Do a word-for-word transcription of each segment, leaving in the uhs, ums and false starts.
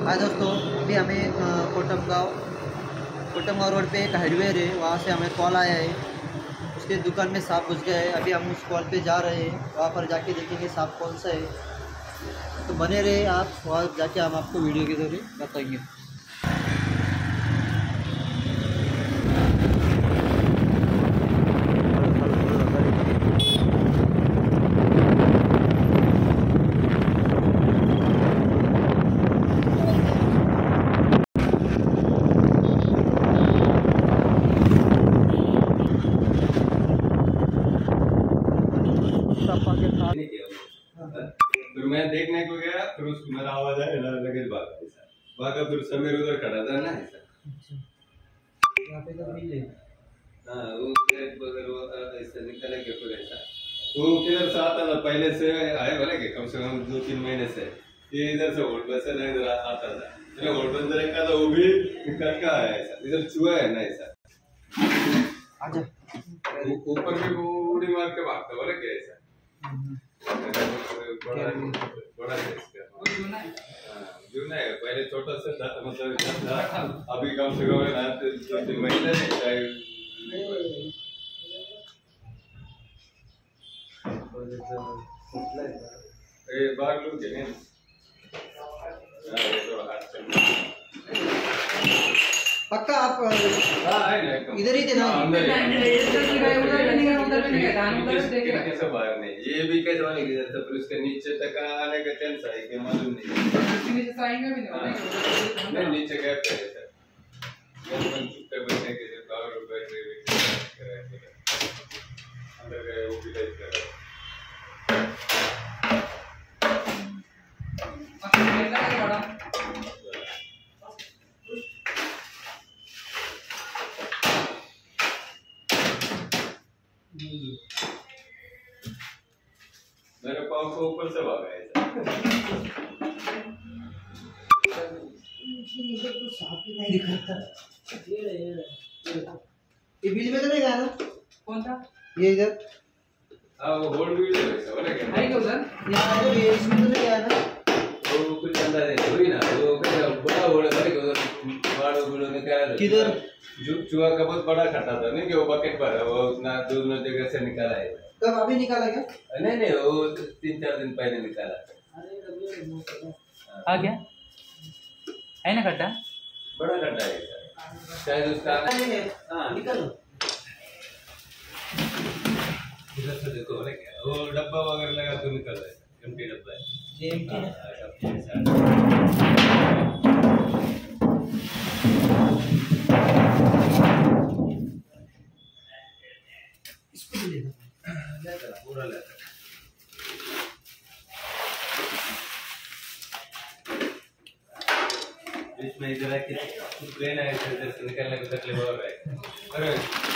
हाँ दोस्तों, अभी हमें कोटम गाँव कोटम गाँव रोड पे एक हार्डवेयर है, वहाँ से हमें कॉल आया है। उसके दुकान में सांप घुस गया है। अभी हम उस कॉल पे जा रहे हैं, वहाँ पर जाके देखेंगे सांप कौन सा है। तो बने रहे आप, वहाँ जाके हम आपको वीडियो के जरिए बताएंगे। फिर मैं देखने को गया, फिर उसको मेरा आवाज आया, लगे भागा ऐसा भागा। फिर समीर उधर खड़ा था ना ऐसा। यहाँ पे तो मिले। हाँ, वो क्रेट वगैरह वो था, ऐसा निकले के फिर ऐसा वो किधर से आता था, पहले से आए बोले कि कम से कम दो तीन महीने से ये इधर से होल्ड बस से इधर आता था। चलो होल्ड बंद रखा था, वो भी कट का आया ऐसा, इधर चूहा है ना ऐसा। आजा ऊपर भी वो उड़ी मार के भागता बोले क्या ऐसा। बड़ा बड़ा है इसका, जूना है। पहले छोटा सा था, मतलब था, अभी कम से कम ना दो तीन महीने चाहे ये बाग लोग हैं पक्का आप इधर ही थे ना? कैसे बाहर नहीं, ये भी कैसे वाले किधर से, फिर उसके नीचे तक आने का चांस है कि मालूम नहीं। नीचे से आएंगे भी नहीं, नहीं नीचे गैप है सर, गैप चुपके बैठने के लिए पावर बैटरी भी अंदर गए वो भी लाइट कर रहा है। मेरे पाँव को ऊपर से भागा है तो सांप ही नहीं दिखता। ये ले ये ये बीच में तो नहीं गया ना? कौन सा? ये इधर। हाँ वो होल्ड भी है वैसा वाला क्या? है क्या उधर? यहाँ तो ये इसमें तो नहीं गया ना? वो कुछ अंदर है, वही ना वो कैसा बड़ा होल्ड वाले को बाड़ों बुड़ों ने क्या? किधर? जो चूहा का बहुत बड़ा खट्टा था नहीं कि वो बकेट पर वो उतना दूर न जगह से निकाला है। कब अभी निकाला क्या? नहीं नहीं वो तीन चार दिन पहले निकाला। आ गया है ना खट्टा? बड़ा खट्टा है शायद उसका। हाँ निकालो। इधर से देखो बोले क्या वो डब्बा वगैरह लगा तो निकल रहा है, एम्प्टी डब्बा है ये एम्प्टी है। इसको भी ले लो, पूरा लेता बीच में इधर आके प्लेन है, इधर से निकलने को तकलीफ हो रहा है। अरे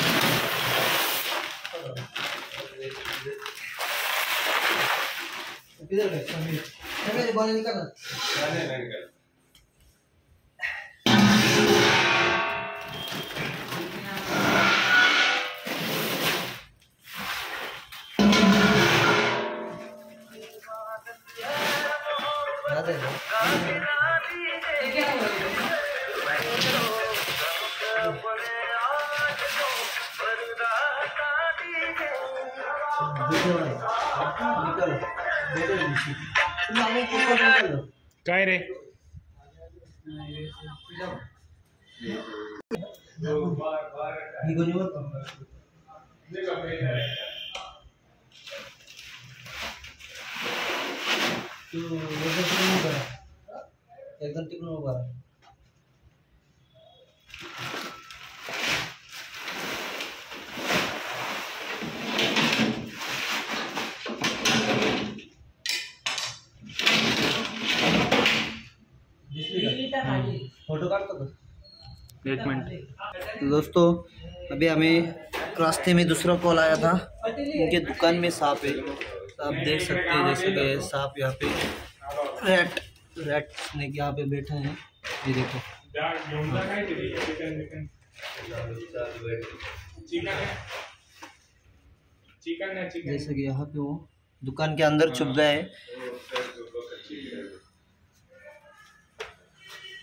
किधर है समीर? समीर बाहर निकालना। नहीं नहीं निकल। काय रे? एकदम टिकून उभा राहा. फोटो काटतो का? एक मिनट. तो दोस्तों अभी हमें रास्ते में दूसरा कॉल आया था, उनके दुकान में सांप है. तो आप देख सकते हैं जैसे कि सांप यहाँ पे रैट रैट स्नेक यहाँ पे बैठे हैं. ये देखो जैसे कि यहाँ पे वो दुकान के अंदर छुप गए हैं.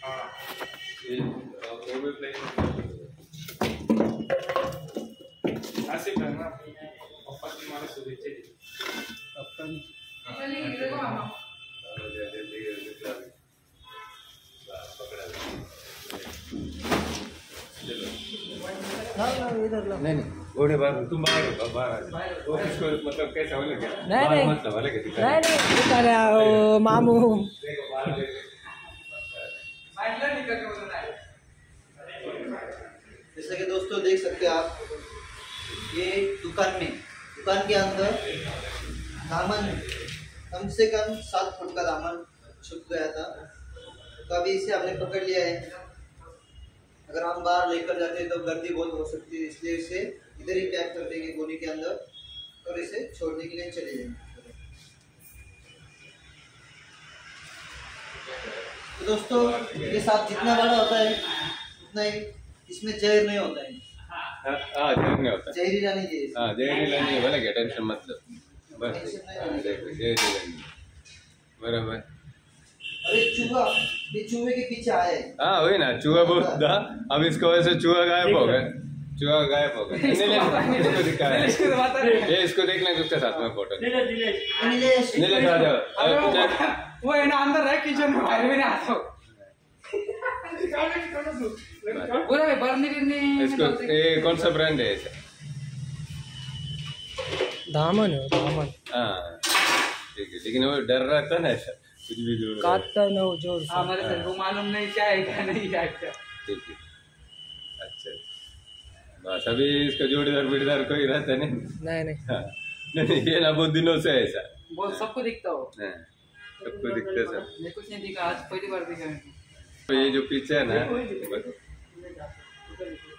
ये वो भी प्ले आसिफ करना ऑफर की माने शुभेच्छा दी अपन चलिए इधर को मामा नहीं नहीं घोड़े बाहर तुम बाहर हो बाहर वो इसको मतलब कैसा हो लगे नहीं नहीं मतलब वाले के नहीं नहीं दिखा रहा ओ मामू देखो बाहर देखो जैसे कि दोस्तों देख सकते हैं आप, ये दुकान में दुकान के अंदर दामन कम से कम सात फुट का दामन छुप गया था। तो अभी इसे हमने पकड़ लिया है। अगर हम बाहर लेकर जाते हैं तो गर्दी बहुत हो सकती है, इसलिए इसे इधर ही पैक कर देंगे गोनी के अंदर और इसे छोड़ने के लिए चले जाएंगे। तो दोस्तों ये सांप जितना बड़ा होता है उतना ही इसमें जहर नहीं होता है। हां हां जहर नहीं होता, जहरीला नहीं है। हां जहरीला नहीं है, वाला क्या टेंशन मत लो बस टेंशन नहीं लेनी। देखो जहरीला नहीं बराबर। अरे चूहा, ये चूहे के पीछे आए। हाँ वही ना, चूहा बहुत था, अब इसको वैसे चूहा गायब हो गया, चूहा गायब हो गया। नहीं ले इसको दिखा है, ये इसको देखने उसके साथ में फोटो नीलेश नीलेश आ जाओ। वो है ना अंदर है किचन में, बाहर में नहीं आता पूरा में बर्नी गिरने इसको ये कौन सा ब्रांड है ऐसा? दामन है दामन हाँ ठीक है, लेकिन वो डर रहा था ना ऐसा कुछ भी जो काटता है ना वो जोर से। हमारे सर को मालूम नहीं क्या है क्या नहीं है क्या। ठीक है अच्छा बस अभी इसका जोड़ीदार बीड़ीदार कोई रहता नहीं। नहीं नहीं हाँ नहीं ये ना बहुत दिनों से ऐसा वो सबको दिखता हो, हाँ, सबको दिखता है सब। मैं कुछ नहीं दिखा, आज पहली बार दिखा मैंने। तो ये जो पीछे है ना